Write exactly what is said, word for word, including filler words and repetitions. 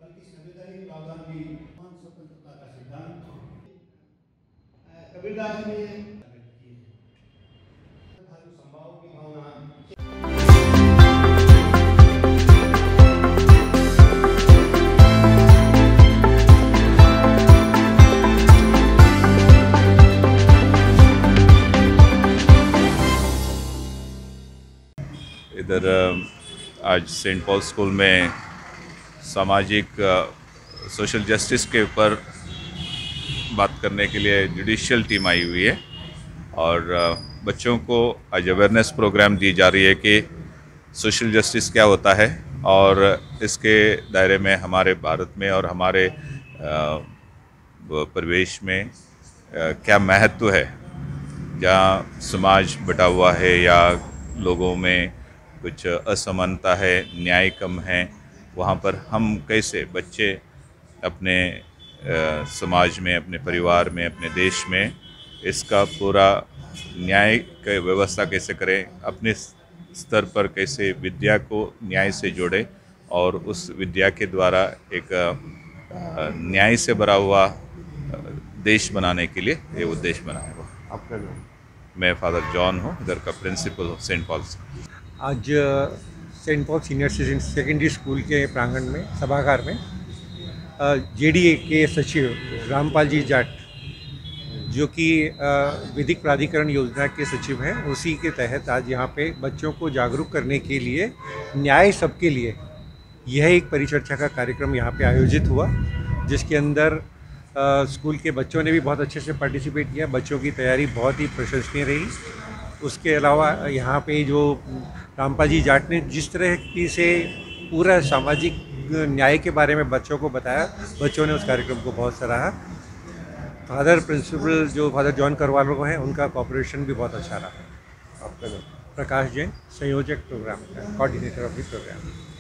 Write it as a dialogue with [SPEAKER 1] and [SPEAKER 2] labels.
[SPEAKER 1] राज्य की संवैधानिक प्रावधान भी समान स्वतंत्रता का सिद्धांत कबीरदास ने व्यक्त किए हैं। धार्मिक संभाव की भावना
[SPEAKER 2] इधर आज सेंट पॉल स्कूल में सामाजिक सोशल जस्टिस के ऊपर बात करने के लिए जुडिशियल टीम आई हुई है और बच्चों को आज अवेयरनेस प्रोग्राम दी जा रही है कि सोशल जस्टिस क्या होता है और इसके दायरे में हमारे भारत में और हमारे परिवेश में क्या महत्व है। जहाँ समाज बटा हुआ है या लोगों में कुछ असमानता है, न्याय कम है, वहाँ पर हम कैसे बच्चे अपने आ, समाज में, अपने परिवार में, अपने देश में इसका पूरा न्याय की व्यवस्था कैसे करें, अपने स्तर पर कैसे विद्या को न्याय से जोड़े और उस विद्या के द्वारा एक आ, न्याय से भरा हुआ देश बनाने के लिए ये उद्देश्य बनाया हुआ।
[SPEAKER 3] आपका नाम?
[SPEAKER 2] मैं फादर जॉन हूँ, इधर का प्रिंसिपल हूँ सेंट पॉल्स।
[SPEAKER 3] आज saint Paul senior secondary school के प्रांगण में सभागार में जेडीए के सचिव रामपाल जी जाट, जो कि विधिक प्राधिकरण योजना के सचिव हैं, उसी के तहत आज यहाँ पे बच्चों को जागरूक करने के लिए न्याय सबके लिए यह एक परिचर्चा का कार्यक्रम यहाँ पे आयोजित हुआ, जिसके अंदर आ, स्कूल के बच्चों ने भी बहुत अच्छे से पार्टिसिपेट किया। बच्चों की तैयारी बहुत ही प्रशंसनीय रही। उसके अलावा यहाँ पे जो रामपाल जी जाट ने जिस तरह की से पूरा सामाजिक न्याय के बारे में बच्चों को बताया, बच्चों ने उस कार्यक्रम को बहुत सराहा। फादर प्रिंसिपल जो फादर जॉन करवालो हैं, उनका कोऑपरेशन भी बहुत अच्छा रहा। आपका नाम? प्रकाश जैन, संयोजक प्रोग्राम का, कोऑर्डिनेटर ऑफ द प्रोग्राम।